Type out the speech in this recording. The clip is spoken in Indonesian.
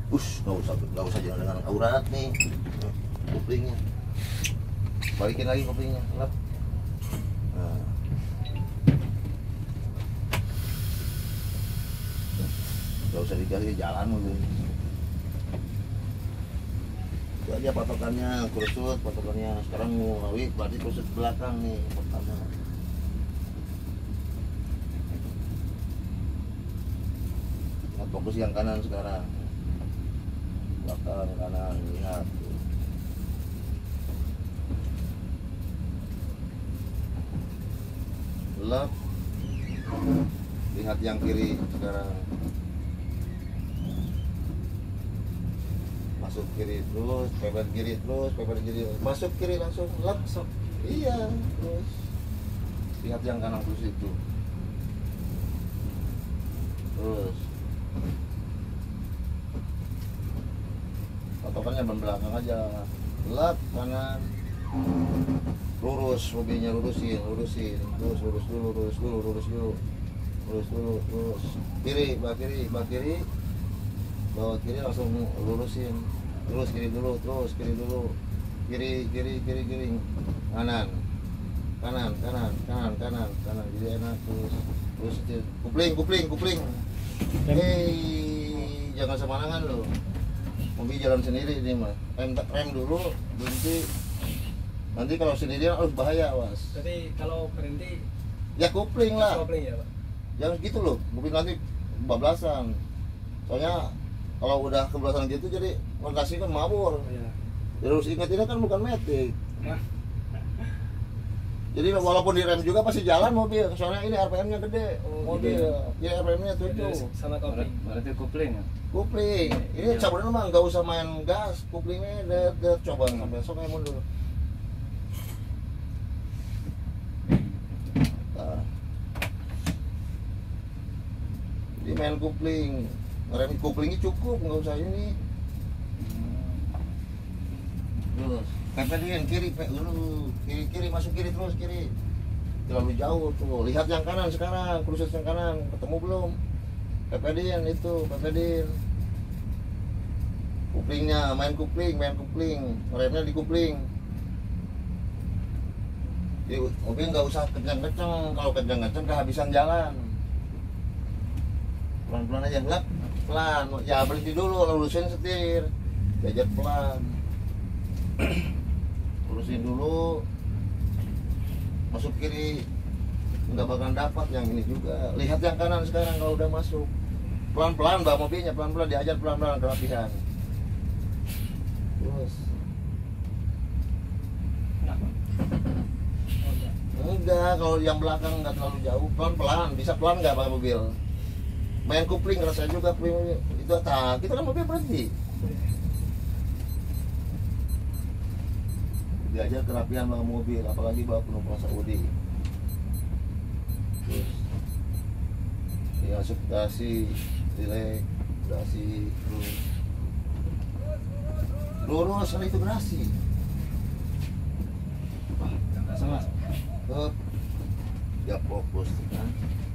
Nggak usah jalan dengan aurat nih. Kuplingnya. Balikin lagi kuplingnya. Lap. Nah. Nggak usah dikasih jalan mobil. Itu aja patokannya, kusut patokannya. Sekarang mau ngawit berarti kusut belakang nih pertama. Nah, fokus yang kanan sekarang. Belakang kanan lihat. Lap. Lihat yang kiri sekarang. Masuk kiri terus, peper kiri terus, peper kiri. Masuk kiri langsung lap. Iya, terus. Lihat yang kanan terus itu. Terus. Patokannya ban belakang aja. Lap kanan. Lurus, mobilnya lurusin. Terus lurus dulu. Terus kiri, bawah kiri. Bawah kiri langsung lurusin. Terus kiri dulu. Kiri. Kanan. Jadi enak terus kupling. Jangan sembarangan lo. Mobil jalan sendiri ini mah. Rem dulu, berhenti. Nanti kalau sendirian bahaya, Was. Jadi kalau berhenti ya kupling lah. Kopling ya, Pak. Jangan gitu loh, mobil nanti bablasan. Soalnya kalau udah kebablasan gitu jadi lokasi kan mabur. Iya. Terus ingat ini kan bukan metik. Jadi walaupun direm juga pasti jalan mobil, soalnya ini RPM-nya gede. Mobil, ya RPM-nya 7. Sama kopling. Berarti kupling ya? Kupling. Ini caburan mah nggak usah main gas, kuplingnya udah coba sampai besok kayak mundur. Nah. Jadi main kupling, rem kuplingnya cukup, nggak usah ini. Terus pepedin kiri dulu, kiri masuk kiri terus kiri. Terlalu jauh tuh. Lihat yang kanan sekarang, kursus yang kanan ketemu belum? Pepedin. Kuplingnya, main kupling. Remnya di kupling. Jadi mobil nggak usah kencang-kencang. Kalau kencang-kencang kehabisan jalan. Pelan-pelan aja, pelan. Ya berhenti dulu, lurusin setir. Jajar pelan. Lurusin dulu. Masuk kiri. Nggak bakal dapat yang ini juga. Lihat yang kanan sekarang kalau udah masuk. Pelan-pelan bawa mobilnya, pelan-pelan diajar pelan-pelan kerapihan. Terus. Enggak, kalau yang belakang nggak terlalu jauh, pelan-pelan. Bisa pelan nggak pakai mobil? Main kupling rasanya juga kupling itu tak. Kita kan mobil berhenti. Diajar kerapihan bawa mobil, apalagi bawa penumpang Saudi. Terus ya masuk dasi, relax, dasi terus lurus kan itu gerasi. Sama. Ya fokus kan.